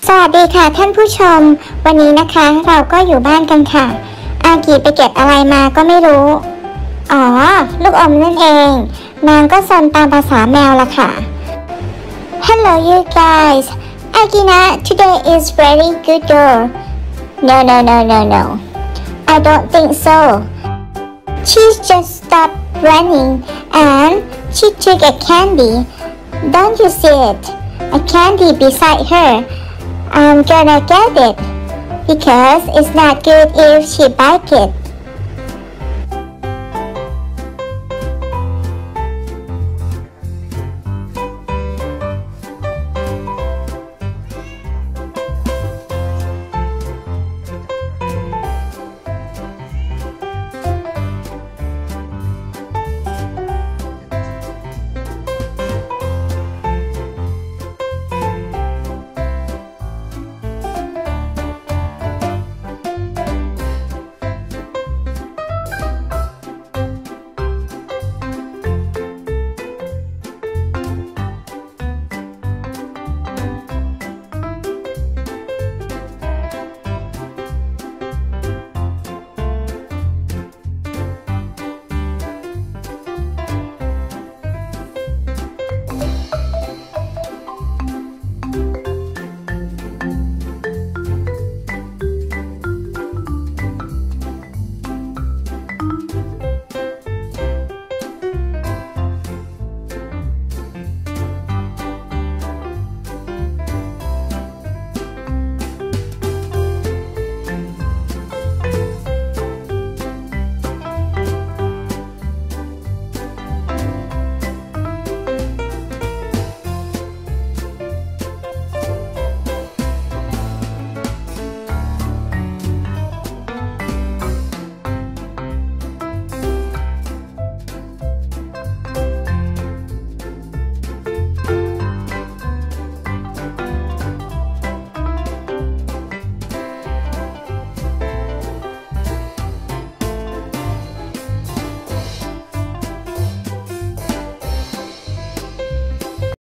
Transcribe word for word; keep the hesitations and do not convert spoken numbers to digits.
สวัสดีค่ะท่านผู้ชมวันนี้นะคะเราก็อยู่บ้านกันค่ะอากิไปเก็บอะไรมาก็ไม่รู้อ๋อลูกอมนั่นเองนางก็ซนตามภาษาแมวละค่ะ Hello you guys Agina today is very good girl No no no no no I don't think so She's just stopped running and she took a candy Don't you see it A candy beside her I'm gonna get it because it's not good if she bite it